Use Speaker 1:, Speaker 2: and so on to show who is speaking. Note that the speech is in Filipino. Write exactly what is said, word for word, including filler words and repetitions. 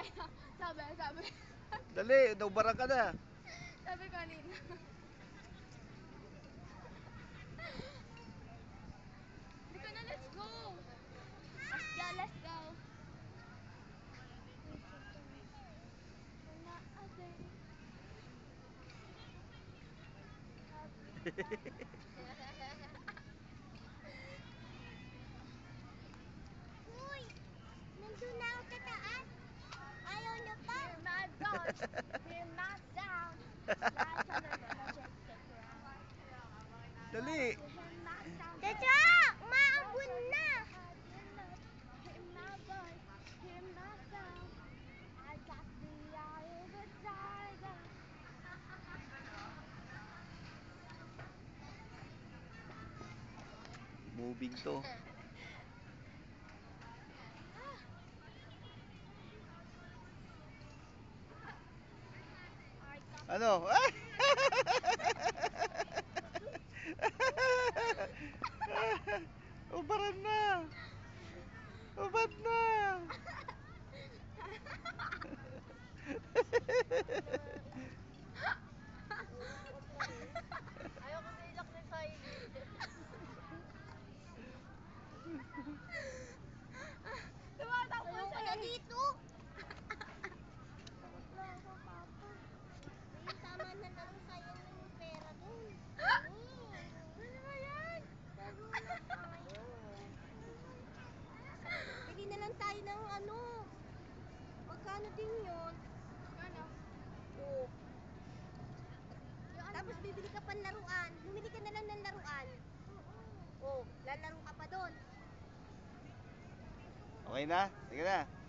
Speaker 1: Sabi, sabi.
Speaker 2: Dali, naubaran ka na.
Speaker 1: Sabi kanina. Dito na, let's go. Let's go, let's go.
Speaker 3: Uy! Nandun na ako sa taas. Ayaw niyo pa.
Speaker 1: Hear my voice, hear my sound. Lights on the majestic ground.
Speaker 2: Dali.
Speaker 1: Hear my sound.
Speaker 3: Tata! Maabun na!
Speaker 1: Hear my voice, hear my sound. I got the eye of a tiger.
Speaker 2: Moving to. Ano? Ubaran na. Ubad na.
Speaker 3: Ayaw ko nilak na sa
Speaker 1: Tumatakbo
Speaker 3: Ayaw ko
Speaker 1: siya
Speaker 3: na
Speaker 1: eh.
Speaker 3: dito. Wala ako, papa. Ay, tama na lang sayang yung pera dun.
Speaker 1: Ano ba yan?
Speaker 3: Laro na tayo. Bili na lang tayo ng ano. Magkano din yun?
Speaker 1: Ano?
Speaker 3: Oo. Tapos bibili ka pa ng laruan. Bumili ka na lang ng laruan. Oo. Lalaro ka pa doon.
Speaker 2: Okay na? Sige na.